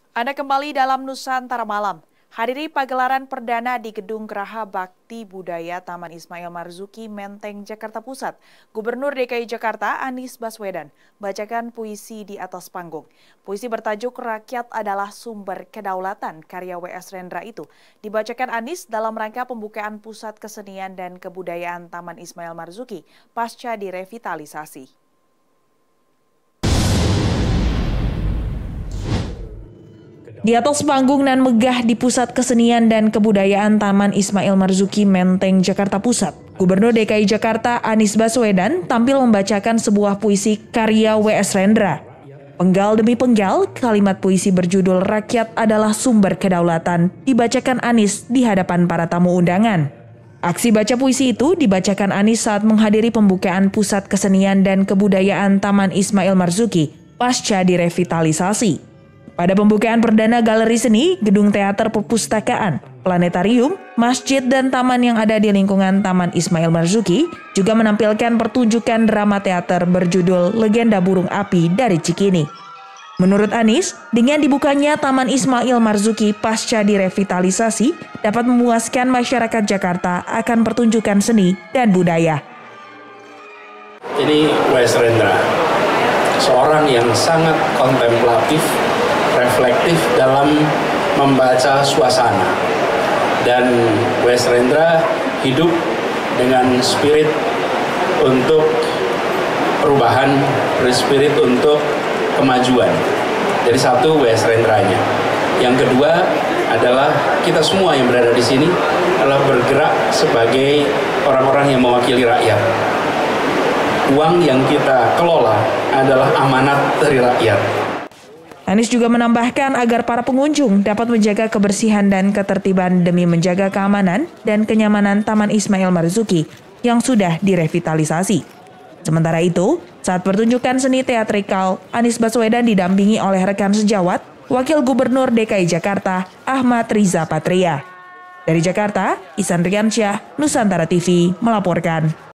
Anda kembali dalam Nusantara Malam. Hadiri pagelaran perdana di Gedung Geraha Bakti Budaya Taman Ismail Marzuki, Menteng, Jakarta Pusat. Gubernur DKI Jakarta Anies Baswedan bacakan puisi di atas panggung. Puisi bertajuk Rakyat Adalah Sumber Kedaulatan karya W.S. Rendra itu dibacakan Anies dalam rangka pembukaan Pusat Kesenian dan Kebudayaan Taman Ismail Marzuki pasca direvitalisasi. Di atas panggung nan megah di Pusat Kesenian dan Kebudayaan Taman Ismail Marzuki, Menteng, Jakarta Pusat, Gubernur DKI Jakarta Anies Baswedan tampil membacakan sebuah puisi karya W.S. Rendra. Penggal demi penggal, kalimat puisi berjudul Rakyat Adalah Sumber Kedaulatan dibacakan Anies di hadapan para tamu undangan. Aksi baca puisi itu dibacakan Anies saat menghadiri pembukaan Pusat Kesenian dan Kebudayaan Taman Ismail Marzuki pasca direvitalisasi. Pada pembukaan perdana galeri seni, gedung teater perpustakaan, planetarium, masjid, dan taman yang ada di lingkungan Taman Ismail Marzuki juga menampilkan pertunjukan drama teater berjudul Legenda Burung Api dari Cikini. Menurut Anies, dengan dibukanya Taman Ismail Marzuki pasca direvitalisasi dapat memuaskan masyarakat Jakarta akan pertunjukan seni dan budaya. Ini W.S. Rendra, seorang yang sangat kontemplatif, reflektif dalam membaca suasana, dan W.S. Rendra hidup dengan spirit untuk perubahan, spirit untuk kemajuan. Jadi satu W.S. Rendranya. Yang kedua adalah kita semua yang berada di sini adalah bergerak sebagai orang-orang yang mewakili rakyat. Uang yang kita kelola adalah amanat dari rakyat. Anies juga menambahkan agar para pengunjung dapat menjaga kebersihan dan ketertiban demi menjaga keamanan dan kenyamanan Taman Ismail Marzuki yang sudah direvitalisasi. Sementara itu, saat pertunjukan seni teatrikal, Anies Baswedan didampingi oleh rekan sejawat, Wakil Gubernur DKI Jakarta Ahmad Riza Patria. Dari Jakarta, Ihsan Riansyah, Nusantara TV melaporkan.